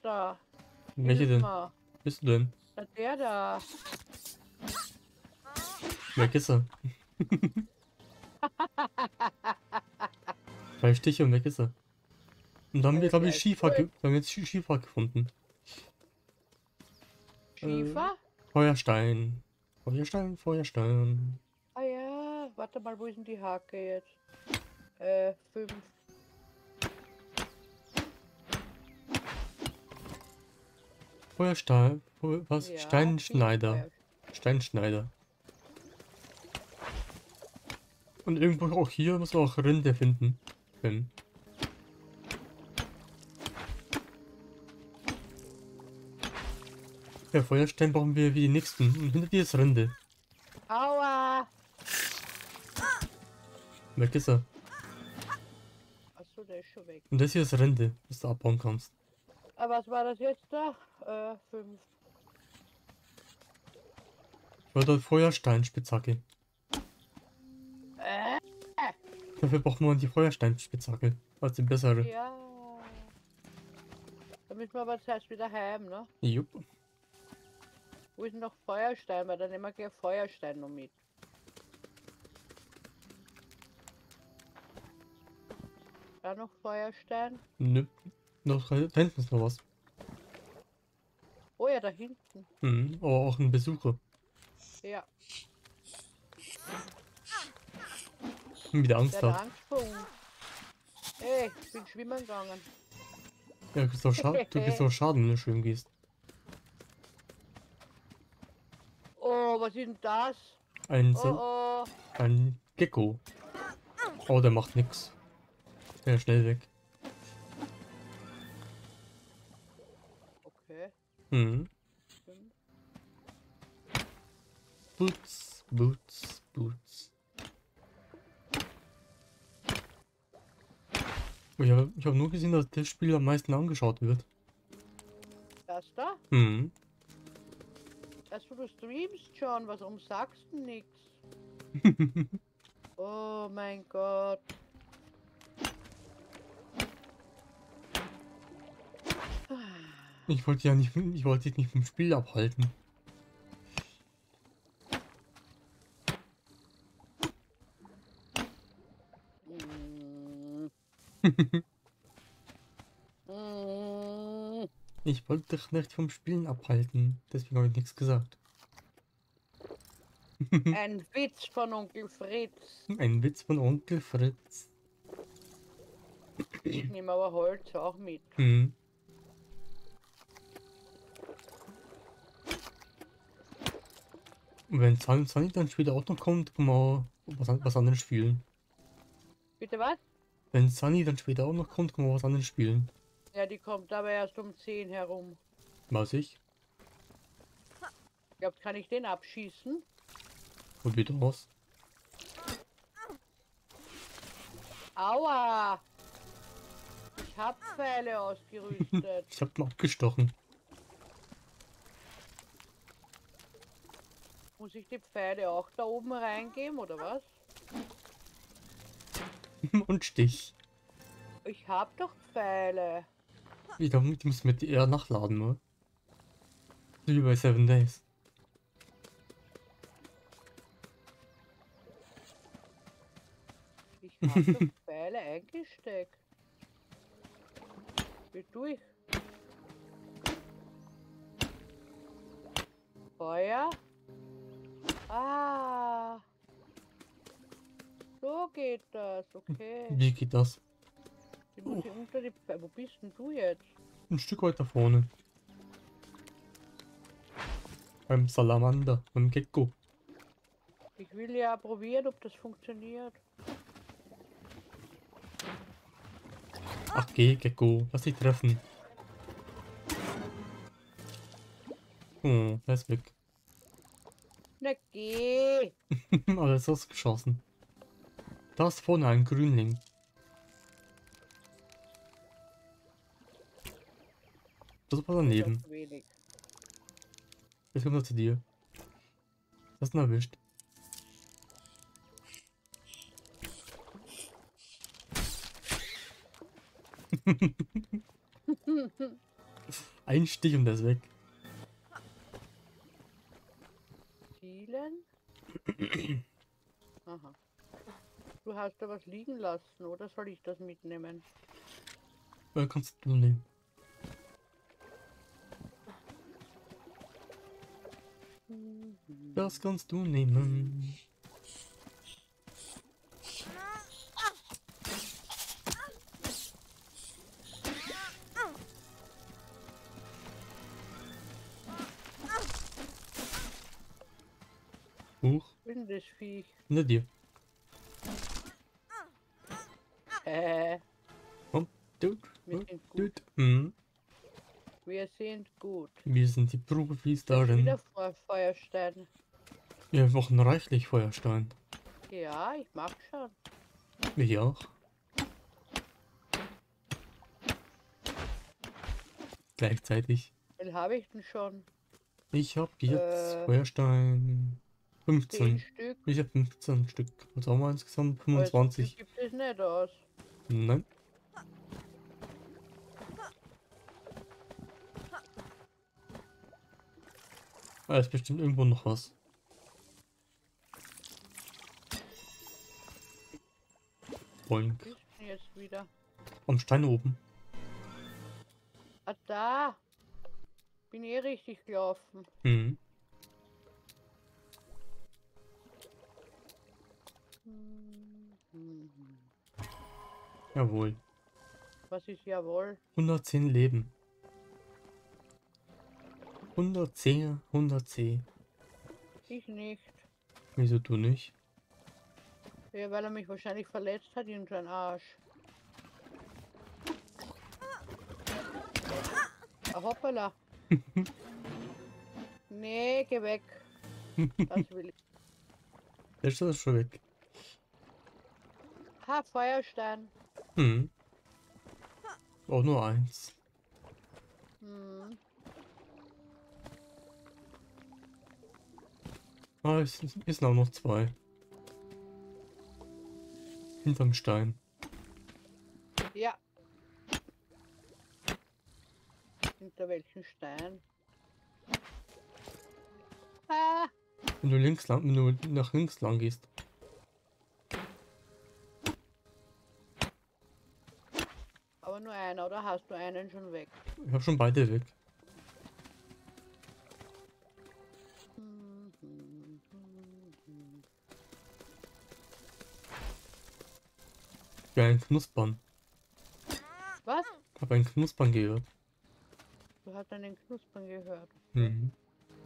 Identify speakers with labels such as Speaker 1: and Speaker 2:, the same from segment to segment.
Speaker 1: da.
Speaker 2: Welche
Speaker 1: Hilf
Speaker 2: denn?
Speaker 1: mal.
Speaker 2: Bist du denn?
Speaker 1: Na, der da.
Speaker 2: Wer ist er? 3 Stiche und weg ist er. Und dann haben wir, glaube
Speaker 1: Der
Speaker 2: ich,
Speaker 1: ist gut.
Speaker 2: Wir haben jetzt Schiefer gefunden. Äh,
Speaker 1: Schiefer?
Speaker 2: Feuerstein. Feuerstein, Feuerstein.
Speaker 1: Ah ja, warte mal, wo ist denn die Hake jetzt? 5.
Speaker 2: Feuerstein. Was?
Speaker 1: Ja, 5
Speaker 2: Steinschneider.
Speaker 1: Feuer.
Speaker 2: Steinschneider. Und irgendwo auch hier muss man auch Rinde finden können. Ja, Feuerstein brauchen wir wie die nächsten. Und hinter dir ist Rinde.
Speaker 1: Aua!
Speaker 2: Weg ist er.
Speaker 1: Achso, der ist schon weg.
Speaker 2: Und das hier ist Rinde, dass du abbauen kannst.
Speaker 1: Aber was war das jetzt da? 5.
Speaker 2: Ich wollte Feuersteinspitzhacke.
Speaker 1: Äh,
Speaker 2: Dafür braucht man die Feuersteinspitzhacke. Also die bessere.
Speaker 1: ja. Da müssen wir aber zuerst wieder heim, ne?
Speaker 2: Jupp.
Speaker 1: Wo ist denn noch Feuerstein? Weil dann nehmen wir gleich Feuerstein noch mit. Da noch Feuerstein.
Speaker 2: Nö. Da hinten ist noch was.
Speaker 1: Oh ja, da hinten.
Speaker 2: Mhm. Aber auch ein Besucher.
Speaker 1: Ja,
Speaker 2: Wieder Angst
Speaker 1: der hat
Speaker 2: hat.
Speaker 1: Angst vor uns. Ey, ich bin schwimmen gegangen.
Speaker 2: Ja, du kriegst auch Schaden, wenn du schwimmen gehst.
Speaker 1: Oh, was ist denn das?
Speaker 2: Ein,
Speaker 1: Oh,
Speaker 2: ein Gecko. Oh, der macht nix. Der ist schnell weg.
Speaker 1: okay.
Speaker 2: Mhm.
Speaker 1: 5.
Speaker 2: Boots, Boots, Boots. Ich hab nur gesehen, dass das Spiel am meisten angeschaut wird.
Speaker 1: Das da?
Speaker 2: Mhm.
Speaker 1: Also du streamst schon, warum sagst du nichts? Oh mein Gott.
Speaker 2: Ich wollte ich wollte dich nicht vom Spiel abhalten.
Speaker 1: Mm. Mm.
Speaker 2: Ich wollte dich nicht vom Spielen abhalten. Deswegen habe ich nichts gesagt.
Speaker 1: Ein Witz von Onkel Fritz.
Speaker 2: Ein Witz von Onkel Fritz.
Speaker 1: Ich nehme aber Holz auch mit.
Speaker 2: Mhm. Und wenn Sunny dann später auch noch kommt, kann man auch was anderes spielen.
Speaker 1: Bitte was?
Speaker 2: Wenn Sunny dann später auch noch kommt, kann man was anderes spielen.
Speaker 1: Ja, die kommt aber erst um 10 herum.
Speaker 2: Weiß ich.
Speaker 1: Glaubt, kann ich den abschießen?
Speaker 2: Probiert aus.
Speaker 1: Aua! Ich hab Pfeile ausgerüstet.
Speaker 2: Ich hab ihn abgestochen.
Speaker 1: Muss ich die Pfeile auch da oben reingeben, oder was?
Speaker 2: Und Stich.
Speaker 1: Ich hab doch Pfeile.
Speaker 2: Ich glaube, die muss mit eher nachladen, oder? So wie bei 7 Days.
Speaker 1: Ich hab doch Pfeile eingesteckt. Wie durch? Feuer? Ah. So geht das, okay.
Speaker 2: Wie geht das?
Speaker 1: Die muss ich unter die Pfeile. Wo bist denn du jetzt?
Speaker 2: Ein Stück weiter vorne. Beim Salamander, beim Gecko.
Speaker 1: Ich will ja probieren, ob das funktioniert.
Speaker 2: Ach geh, Gecko, lass dich treffen. Oh, er ist weg.
Speaker 1: Na geh!
Speaker 2: Aber er ist ausgeschossen. Da ist vorne ein Grünling. Das war daneben.
Speaker 1: Doch wenig.
Speaker 2: Jetzt kommt er zu dir. Das ist erwischt. Ein Stich und der ist weg.
Speaker 1: Zielen? Aha. Du hast da was liegen lassen, oder soll ich das mitnehmen?
Speaker 2: Kannst du nehmen. Das kannst du nehmen. Huch,
Speaker 1: Was ist denn das Viech?
Speaker 2: hinter dir. Komm,
Speaker 1: Wir
Speaker 2: dude,
Speaker 1: sind gut.
Speaker 2: dude. Mhm.
Speaker 1: Wir sind gut.
Speaker 2: Wir sind die Profis
Speaker 1: Das ist
Speaker 2: darin.
Speaker 1: wieder Feuerstein.
Speaker 2: Wir machen reichlich Feuerstein.
Speaker 1: Ja, ich mag schon.
Speaker 2: Ich auch. Gleichzeitig.
Speaker 1: Wie viel habe ich denn schon?
Speaker 2: Ich habe jetzt
Speaker 1: Äh,
Speaker 2: Feuerstein
Speaker 1: 10
Speaker 2: 15.
Speaker 1: Stück.
Speaker 2: Ich habe 15 Stück. Also haben wir insgesamt
Speaker 1: Aber so viel
Speaker 2: 25.
Speaker 1: gibt es nicht aus.
Speaker 2: Nein. Da ist bestimmt irgendwo noch was. Boink.
Speaker 1: Was ist denn jetzt wieder?
Speaker 2: Am Stein oben.
Speaker 1: Ah, da. Bin eh richtig gelaufen.
Speaker 2: Mhm. Jawohl.
Speaker 1: Was ist jawohl?
Speaker 2: 110 Leben. 110, 110.
Speaker 1: Ich nicht.
Speaker 2: Wieso du nicht?
Speaker 1: Ja, weil er mich wahrscheinlich verletzt hat in seinen Arsch. Ah, hoppala. Nee, geh weg. Das will ich.
Speaker 2: Der ist das schon weg.
Speaker 1: Ha, Feuerstein.
Speaker 2: Mhm. Auch nur eins.
Speaker 1: Hm.
Speaker 2: Ah, es sind auch noch zwei. Hinterm Stein.
Speaker 1: Ja. Hinter welchen Stein? Ah,
Speaker 2: Wenn du nach links lang gehst.
Speaker 1: aber nur einer, oder hast du einen schon weg?
Speaker 2: Ich habe schon beide weg. Ja, ein Knuspern.
Speaker 1: Was?
Speaker 2: Ich habe ein Knuspern gehört.
Speaker 1: Du hast einen Knuspern gehört.
Speaker 2: Mhm.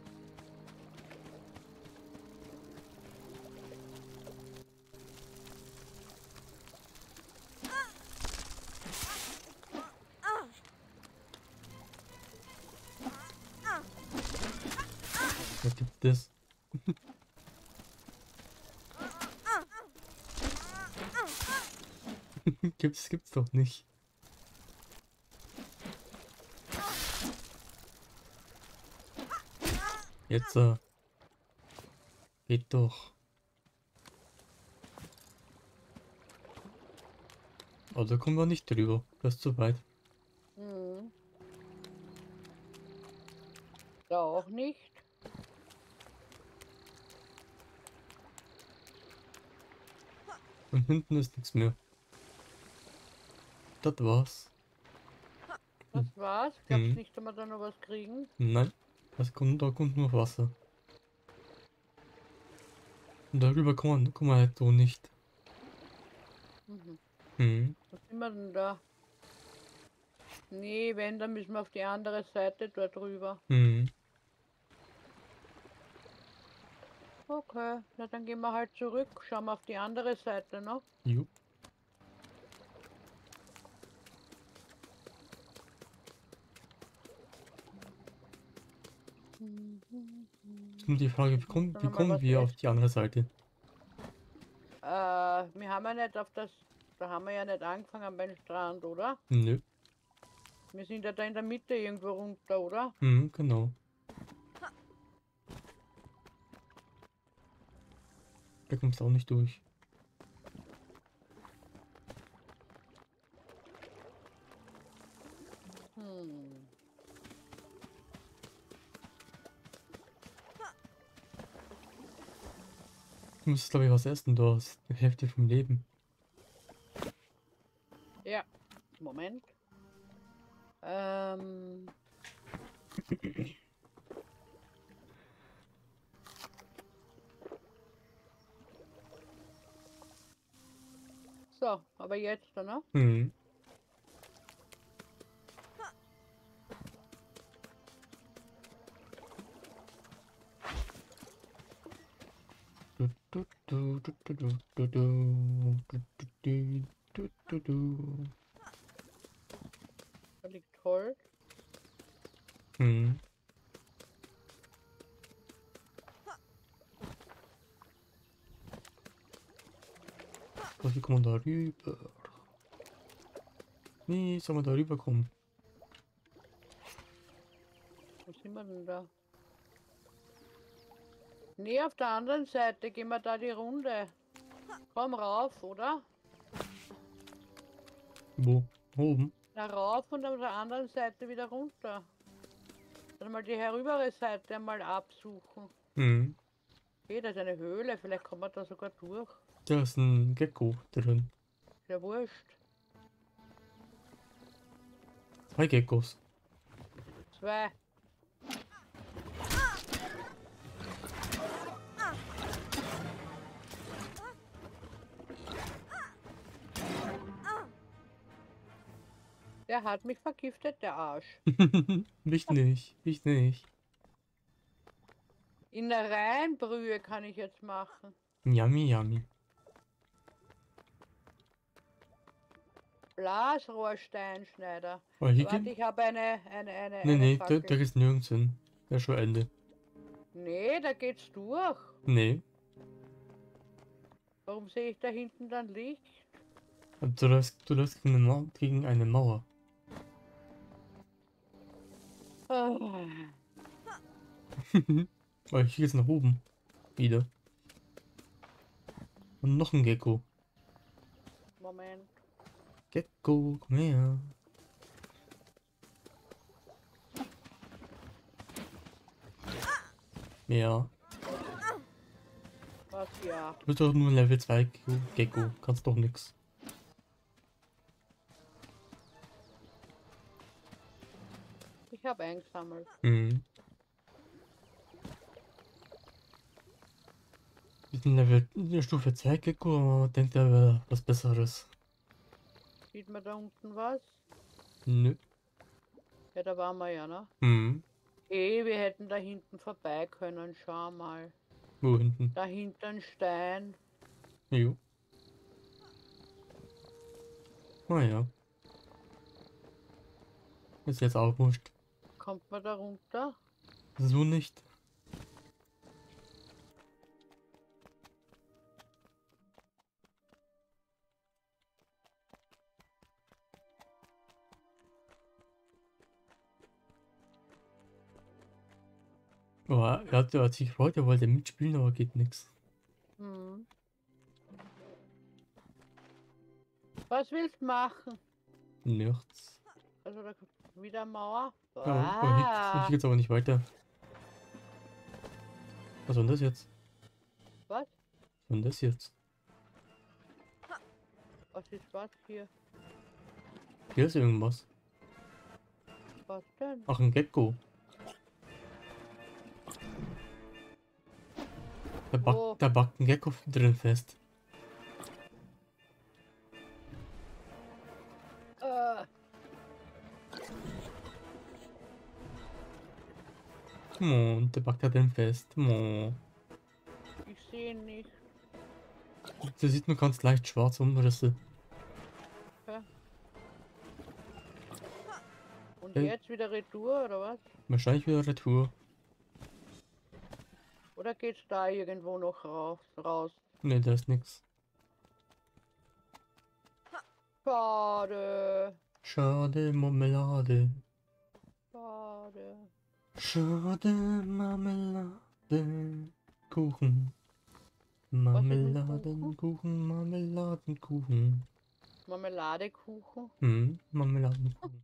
Speaker 2: Was gibt es? Gibt's doch nicht. Jetzt, geht doch. Aber da kommen wir nicht drüber. Das ist zu weit.
Speaker 1: Hm. Da auch nicht.
Speaker 2: Und hinten ist nichts mehr. Das war's.
Speaker 1: Das war's. Glaubst
Speaker 2: Mhm.
Speaker 1: nicht, dass wir da noch was kriegen?
Speaker 2: Nein, da kommt nur Wasser. Und darüber kann man halt so nicht.
Speaker 1: Mhm.
Speaker 2: Mhm.
Speaker 1: Was sind wir denn da? Nee, wenn, dann müssen wir auf die andere Seite dort drüber.
Speaker 2: Mhm.
Speaker 1: Okay, na dann gehen wir halt zurück. Schauen wir auf die andere Seite noch.
Speaker 2: Jo. Ist nur die Frage,
Speaker 1: Dann
Speaker 2: wie
Speaker 1: noch mal
Speaker 2: kommen
Speaker 1: was
Speaker 2: wir auf
Speaker 1: essen.
Speaker 2: die andere Seite?
Speaker 1: Wir haben ja nicht auf das... Da haben wir ja nicht angefangen beim Strand, oder?
Speaker 2: Nö.
Speaker 1: Wir sind ja da in der Mitte irgendwo runter, oder?
Speaker 2: Mhm, genau. Da kommst du auch nicht durch.
Speaker 1: Hm.
Speaker 2: Du musst, glaube ich, was essen, du hast die Hälfte vom Leben.
Speaker 1: Ja. Moment. So, aber jetzt, ne?
Speaker 2: Hm. Du, du, du, du, du, du, du, du, du, du, du, du.
Speaker 1: Da liegt Holz.
Speaker 2: Hm. So, wie kommen wir da rüber? Wie soll man da rüberkommen?
Speaker 1: Wo sind wir denn da? Nee, auf der anderen Seite gehen wir da die Runde. Komm rauf, oder?
Speaker 2: Wo? Oben?
Speaker 1: Na rauf und auf der anderen Seite wieder runter. Dann mal die herübere Seite einmal absuchen.
Speaker 2: Hm.
Speaker 1: Okay, da ist eine Höhle, vielleicht kommt man da sogar durch.
Speaker 2: Da ist ein Gecko drin.
Speaker 1: Ist ja wurscht.
Speaker 2: 2 Geckos.
Speaker 1: 2. Der hat mich vergiftet, der Arsch.
Speaker 2: Mich nicht. Ich nicht.
Speaker 1: Innereienbrühe kann ich jetzt machen.
Speaker 2: Yummy, yummy.
Speaker 1: Blasrohrsteinschneider.
Speaker 2: Aber hier
Speaker 1: Warte,
Speaker 2: geht.
Speaker 1: ich habe eine
Speaker 2: Nee, da
Speaker 1: Fackel.
Speaker 2: geht's nirgends hin. Da ist schon Ende.
Speaker 1: Nee, da geht's durch.
Speaker 2: Nee.
Speaker 1: Warum sehe ich da hinten dann Licht?
Speaker 2: Du läufst gegen eine Mauer.
Speaker 1: Ah,
Speaker 2: Aber hier geht's nach oben. Wieder. Und noch ein Gecko.
Speaker 1: Moment.
Speaker 2: Gecko, komm her. Ja.
Speaker 1: Was ja.
Speaker 2: Du bist doch nur Level 2 Gecko. Kannst doch nix.
Speaker 1: Ich habe eingesammelt.
Speaker 2: Mhm. Wir sind Level Stufe 2 Gecko, aber denkt er wäre was Besseres.
Speaker 1: Sieht man da unten was?
Speaker 2: Nö.
Speaker 1: Ja, da waren wir ja, ne?
Speaker 2: Mhm.
Speaker 1: Wir hätten da hinten vorbei können. Schau mal.
Speaker 2: Wo hinten?
Speaker 1: Da hinten ein Stein.
Speaker 2: Jo. Ah ja. Ist jetzt auch wurscht.
Speaker 1: Kommt man da runter?
Speaker 2: So nicht. Aber er hat sich gefreut, er wollte mitspielen, aber geht nix.
Speaker 1: Hm. Was willst du machen?
Speaker 2: Nichts.
Speaker 1: Also da wieder Mauer.
Speaker 2: Aber hier geht's aber nicht weiter. Was war denn das jetzt?
Speaker 1: Was?
Speaker 2: Was war denn das jetzt?
Speaker 1: Was ist was hier?
Speaker 2: Hier ist irgendwas.
Speaker 1: Was denn?
Speaker 2: Ach, ein Gecko.
Speaker 1: Wo?
Speaker 2: Da backt ein Gecko drin fest.
Speaker 1: Äh,
Speaker 2: Und der backt da drin fest. Oh.
Speaker 1: ich sehe ihn nicht.
Speaker 2: Da sieht man ganz leicht schwarze Umrisse.
Speaker 1: Ja. Und
Speaker 2: Äh.
Speaker 1: jetzt wieder Retour oder was?
Speaker 2: Wahrscheinlich wieder Retour.
Speaker 1: Oder geht's da irgendwo noch raus?
Speaker 2: Ne, da ist nix.
Speaker 1: Schade.
Speaker 2: Schade, Marmelade.
Speaker 1: Schade.
Speaker 2: Schade, Marmelade. Kuchen.
Speaker 1: Was ist mit
Speaker 2: Marmeladenkuchen, Marmeladenkuchen.
Speaker 1: Marmeladekuchen?
Speaker 2: Marmeladenkuchen.